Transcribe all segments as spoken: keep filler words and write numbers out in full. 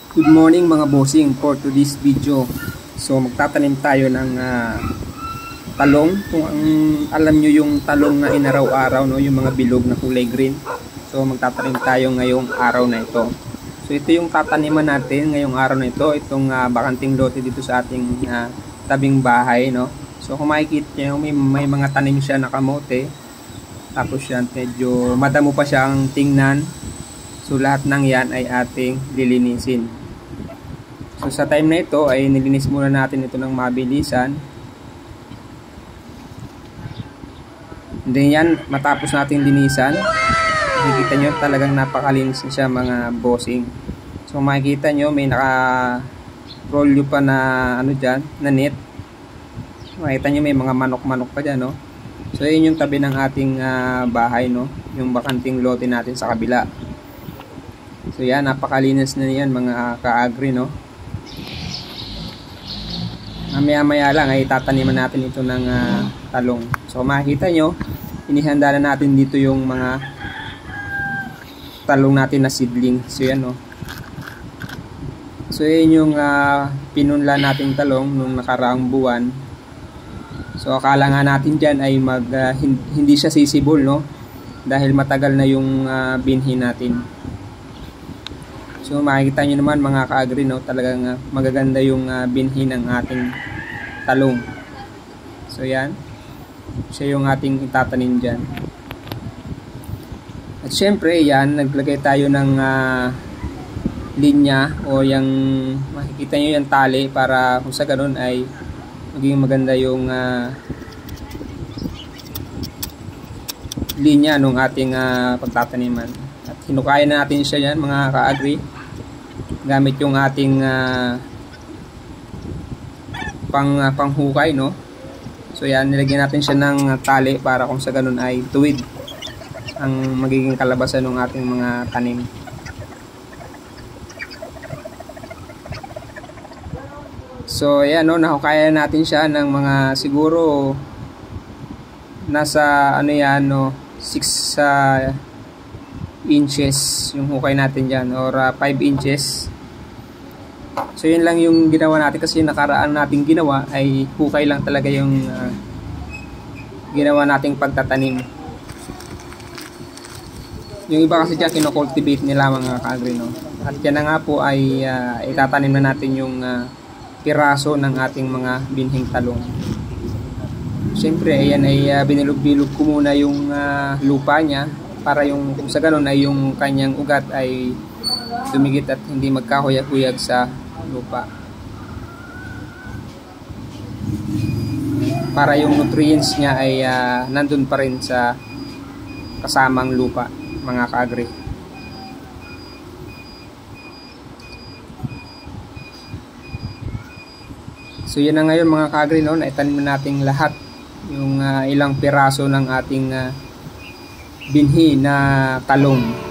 Good morning mga bossing, for today's video. So magtatanim tayo ng uh, talong. Kung ang alam nyo yung talong na inaraw-araw, no, yung mga bilog na kulay green. So magtatanim tayo ngayong araw na ito. So ito yung tataniman natin ngayong araw na ito. Itong uh, bakanting lote dito sa ating uh, tabing bahay, no. So kung makikita nyo, may, may mga tanim siya na kamote. Tapos yan, medyo madamo pa siyang tingnan. So lahat ng yan ay ating lilinisin. So sa time na ito ay nilinis muna natin ito ng mabilisan. And then yan, matapos natin linisan, makikita nyo talagang napakalinis na siya mga bossing. So makikita nyo may naka rolyo pa na ano dyan, na net. Makikita nyo may mga manok-manok pa dyan, no? So yun yung tabi ng ating uh, bahay, no? Yung bakanting lote natin sa kabila. So yan, napakalinis na yan mga ka-agri, no? Maya-maya lang ay tataniman natin ito ng uh, talong. So makikita nyo, inihanda na natin dito yung mga talong natin na seedling. So yan, no? So yan yung uh, pinunla nating talong nung nakaraang buwan. So akala nga natin dyan ay mag, uh, hindi siya sisibol, no? Dahil matagal na yung uh, binhi natin. So makikita nyo naman mga ka-agri, no, talagang uh, magaganda yung uh, binhi ng ating talong. So yan, siya yung ating itatanim dyan. At syempre yan, naglagay tayo ng uh, linya o yung makikita nyo yung tali para kung sa ganun ay maging maganda yung uh, linya ng ating uh, pagtataniman. At hinukaya na natin siya yan mga ka-agri gamit yung ating uh, pang uh, panghukay, no. So yan, nilagyan natin siya ng uh, tali para kung sa ganun ay tuwid ang magiging kalabasan ng ating mga tanim. So yan, no, nahukayan natin siya ng mga siguro nasa ano yan, no, six uh, inches yung hukay natin dyan, or uh, five inches. So yun lang yung ginawa natin kasi nakaraan nating ginawa ay hukay lang talaga yung uh, ginawa nating pagtatanim. Yung iba kasi dyan kinocultivate nila mga ka-agri, no? At yan na nga po ay uh, itatanim na natin yung uh, piraso ng ating mga binhing talong. Siyempre ayan ay uh, binilog-bilog ko muna yung uh, lupa niya para yung kung sa ganun ay yung kanyang ugat ay dumikit at hindi magkahuyag-huyag sa lupa. Para yung nutrients niya ay uh, nandun pa rin sa kasamang lupa mga ka-agri. So yun na ngayon mga ka-agri, no, naitanim na natin lahat yung uh, ilang piraso ng ating uh, binhi na talong.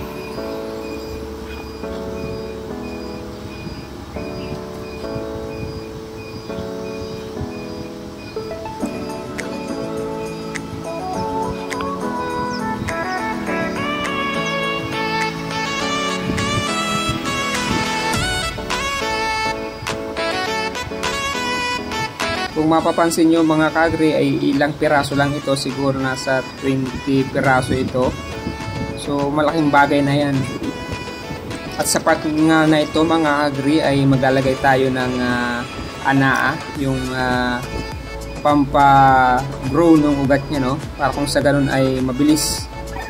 Kung mapapansin nyo mga ka-agri ay ilang piraso lang ito, siguro nasa twenty piraso ito. So malaking bagay na yan. At sa part nga na ito mga ka-agri ay maglalagay tayo ng uh, anaa, yung uh, pampa-grow ng ugat niya, no? Para kung sa ganun ay mabilis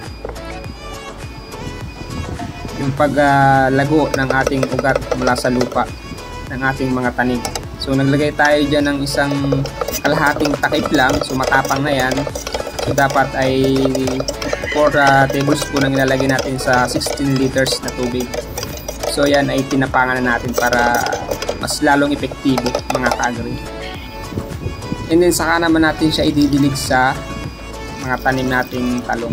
yung paglago uh, ng ating ugat mula sa lupa ng ating mga tanim. So naglagay tayo dyan ng isang kalahating takip lang, so matapang na yan. So dapat ay four uh, tablespoon ang ilalagay natin sa sixteen liters na tubig. So yan ay tinapangan na natin para mas lalong epektibo mga ka-agri. And then saka naman natin siya ididilig sa mga tanim nating talong.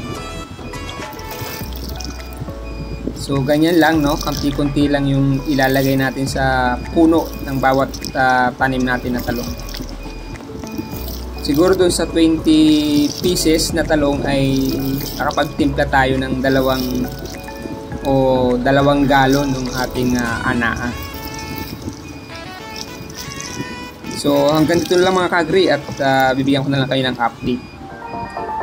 So ganyan lang, no, konti-konti lang yung ilalagay natin sa puno ng bawat uh, tanim natin na talong. Siguro doon sa twenty pieces na talong ay nakapagtimpla tayo ng dalawang o dalawang galon ng ating uh, anaa. So hanggang dito na lang mga kagri at uh, bibigyan ko na lang kayo ng update.